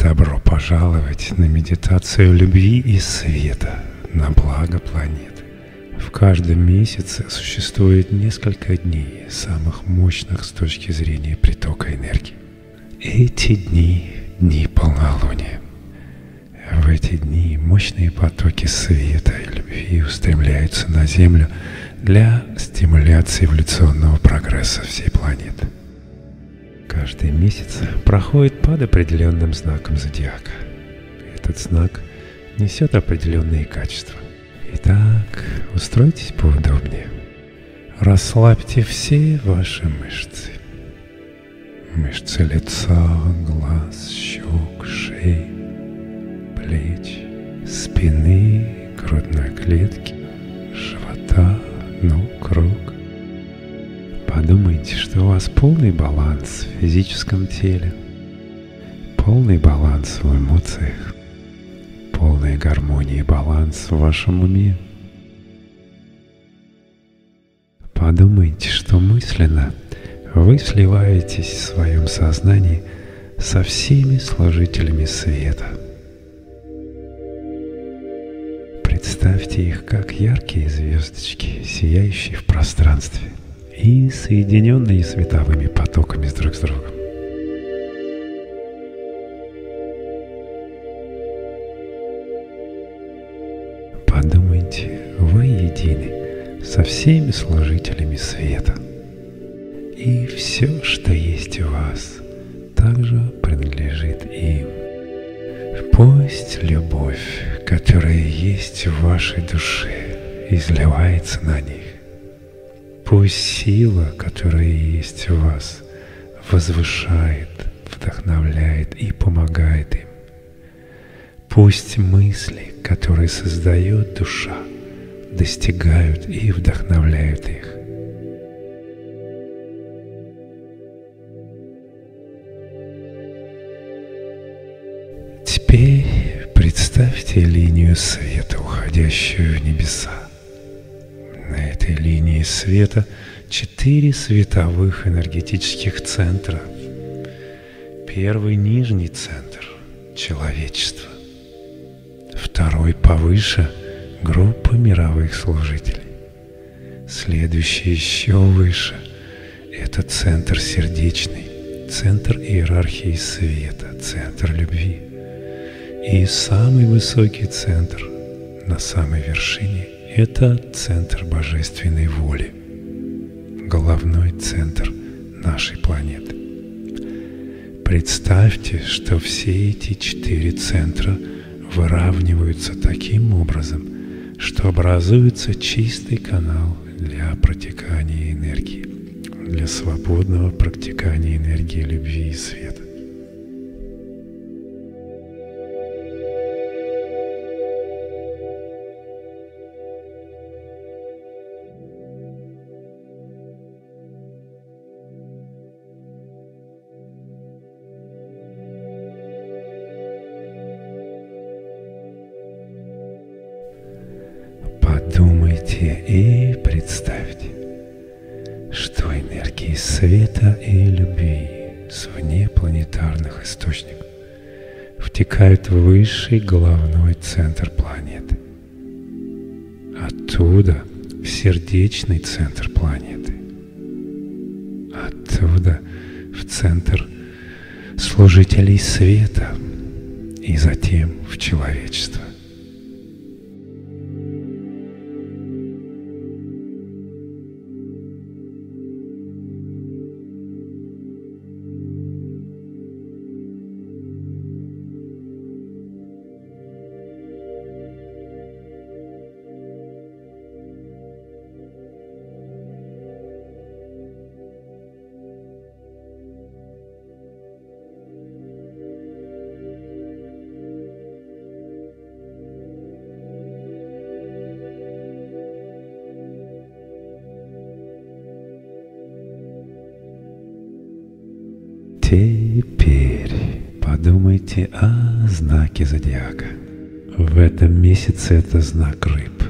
Добро пожаловать на медитацию любви и света на благо планеты. В каждом месяце существует несколько дней, самых мощных с точки зрения притока энергии. Эти дни – дни полнолуния. В эти дни мощные потоки света и любви устремляются на Землю для стимуляции эволюционного прогресса всей планеты. Каждый месяц проходит под определенным знаком зодиака. Этот знак несет определенные качества. Итак, устройтесь поудобнее. Расслабьте все ваши мышцы. Мышцы лица, глаз, щек, шеи, плеч, спины, грудной клетки, живота, ног, рук. Подумайте, что у вас полный баланс в физическом теле, полный баланс в эмоциях, полная гармония и баланс в вашем уме. Подумайте, что мысленно вы сливаетесь в своем сознании со всеми служителями света. Представьте их как яркие звездочки, сияющие в пространстве и соединенные световыми потоками друг с другом. Подумайте, вы едины со всеми служителями света. И все, что есть у вас, также принадлежит им. Пусть любовь, которая есть в вашей душе, изливается на них. Пусть сила, которая есть в вас, возвышает, вдохновляет и помогает им. Пусть мысли, которые создает душа, достигают и вдохновляют их. Теперь представьте линию света, уходящую в небеса. На этой линии света 4 световых энергетических центра. Первый нижний центр – человечество. Второй повыше – группа мировых служителей. Следующий еще выше – это центр сердечный, центр иерархии света, центр любви. И самый высокий центр на самой вершине – это центр божественной воли, головной центр нашей планеты. Представьте, что все эти 4 центра выравниваются таким образом, что образуется чистый канал для протекания энергии, для свободного протекания энергии любви и света. Подумайте и представьте, что энергии света и любви с внепланетарных источников втекают в высший головной центр планеты. Оттуда в сердечный центр планеты. Оттуда в центр служителей света и затем в человечество. Теперь подумайте о знаке зодиака. В этом месяце это знак рыб.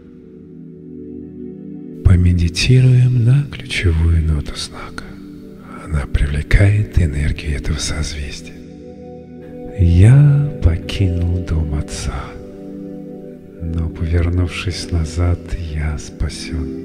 Помедитируем на ключевую ноту знака. Она привлекает энергию этого созвездия. Я покинул дом отца, но, повернувшись назад, я спасен.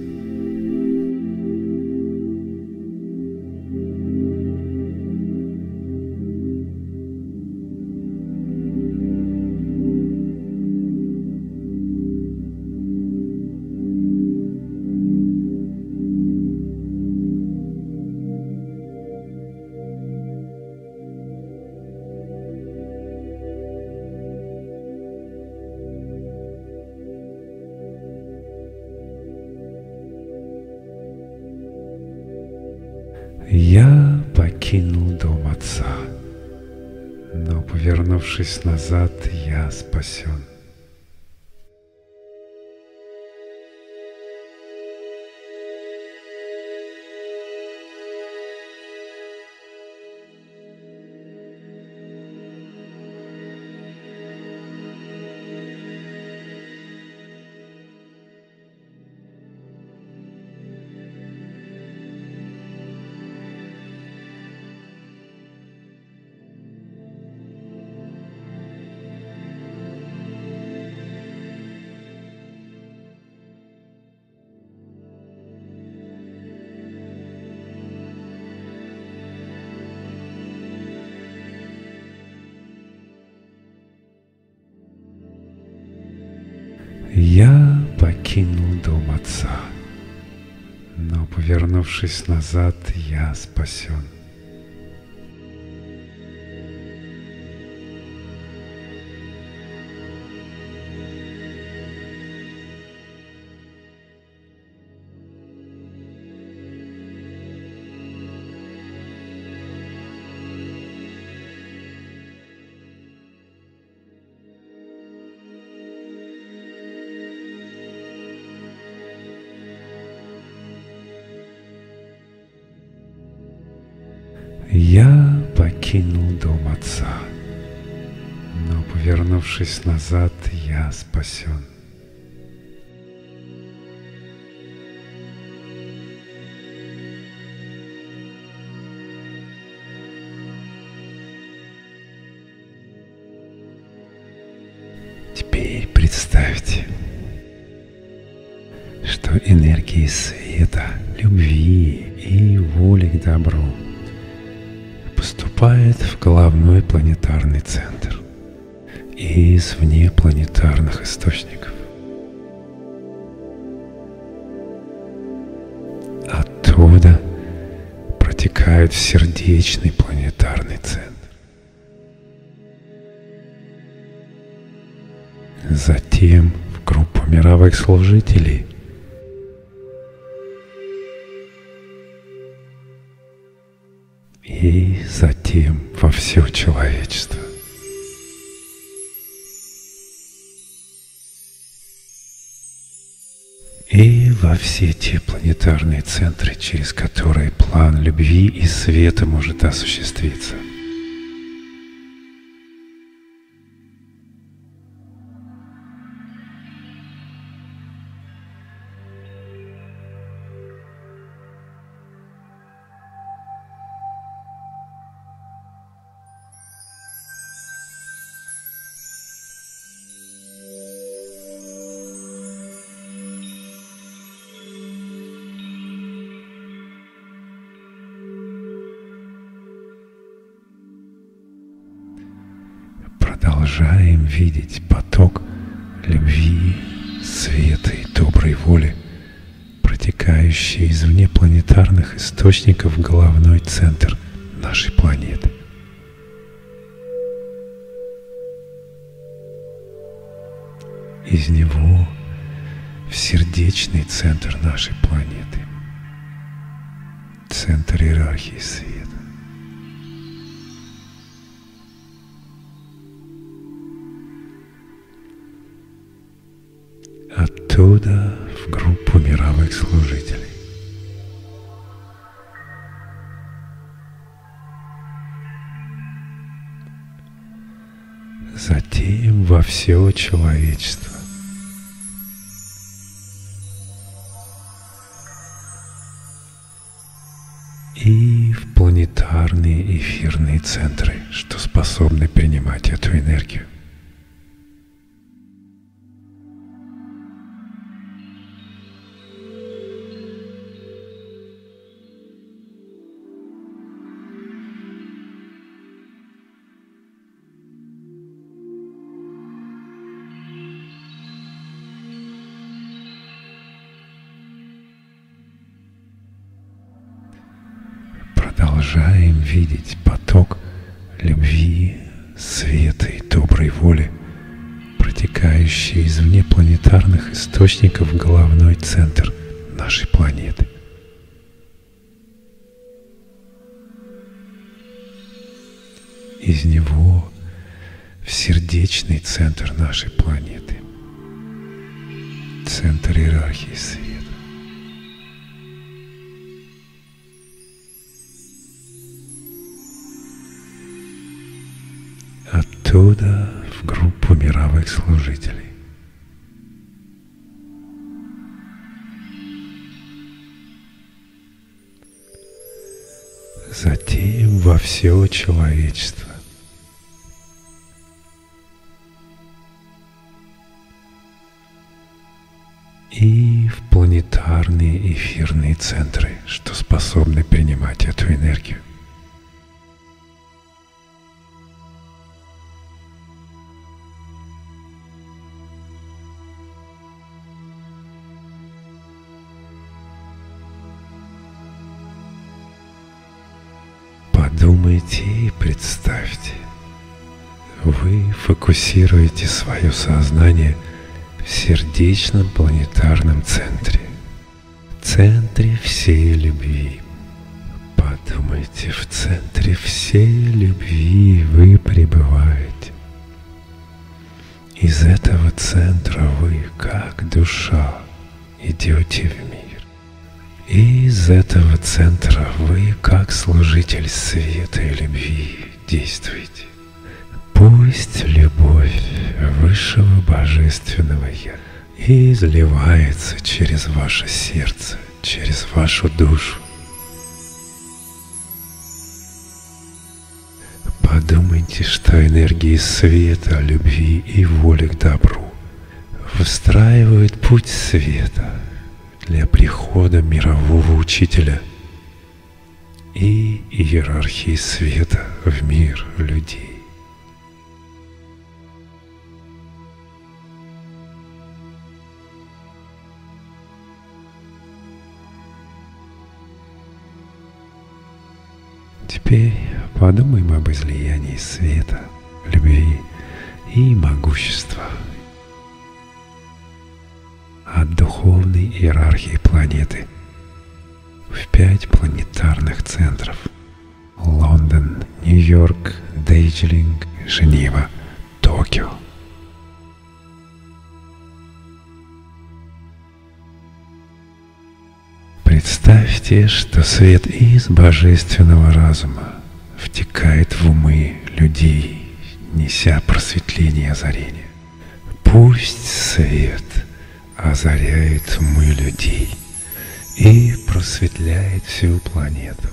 Я покинул дом отца, но, повернувшись назад, я спасен. Я покинул дом отца, но, повернувшись назад, я спасен. Я покинул дом отца, но, повернувшись назад, я спасен. Теперь представьте, что энергии света, любви и воли к добру поступает в головной планетарный центр из внепланетарных источников. Оттуда протекают в сердечный планетарный центр. Затем в группу мировых служителей, и затем во все человечество. И во все те планетарные центры, через которые план любви и света может осуществиться. Продолжаем видеть поток любви, света и доброй воли, протекающий из внепланетарных источников в головной центр нашей планеты. Из него в сердечный центр нашей планеты, центр иерархии света. Оттуда в группу мировых служителей. Затем во все человечество. И в планетарные эфирные центры, что способны принимать эту энергию. Продолжаем видеть поток любви, света и доброй воли, протекающий из внепланетарных источников в головной центр нашей планеты. Из него в сердечный центр нашей планеты, центр иерархии света. Оттуда в группу мировых служителей. Затем во все человечество. И в планетарные эфирные центры, что способны принимать эту энергию. Подумайте и представьте, вы фокусируете свое сознание в сердечном планетарном центре, центре всей любви. Подумайте, в центре всей любви вы пребываете. Из этого центра вы, как душа, идете в мир. И из этого центра вы, как служитель света и любви, действуете. Пусть любовь высшего божественного Я изливается через ваше сердце, через вашу душу. Подумайте, что энергии света, любви и воли к добру выстраивают путь света для прихода мирового учителя и иерархии света в мир людей. Теперь подумаем об излиянии света, любви и могущества от духовной иерархии планеты в 5 планетарных центров: Лондон, Нью-Йорк, Дарджилинг, Женева, Токио. Представьте, что свет из божественного разума втекает в умы людей, неся просветление и озарение. Пусть свет озаряет умы людей и просветляет всю планету.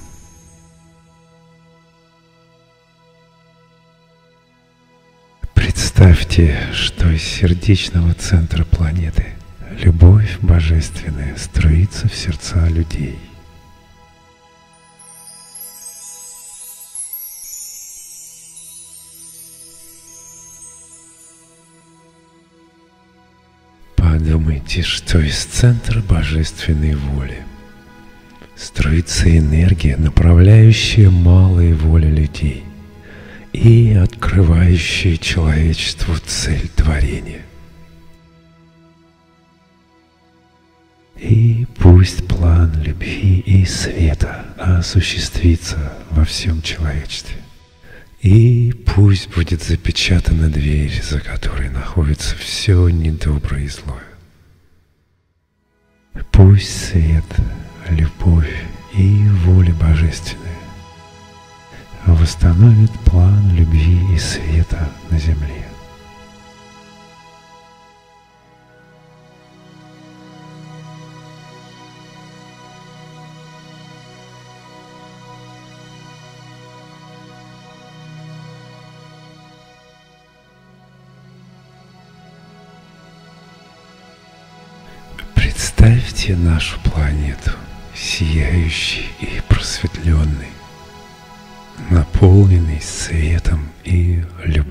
Представьте, что из сердечного центра планеты любовь божественная струится в сердца людей. Подумайте, что из центра божественной воли струится энергия, направляющая малые воли людей и открывающая человечеству цель творения. И пусть план любви и света осуществится во всем человечестве. И пусть будет запечатана дверь, за которой находится все недоброе и злое. Пусть свет, любовь и воля божественная восстановит план любви и света на земле. Представьте нашу планету, сияющей и просветленной, наполненной светом и любовью.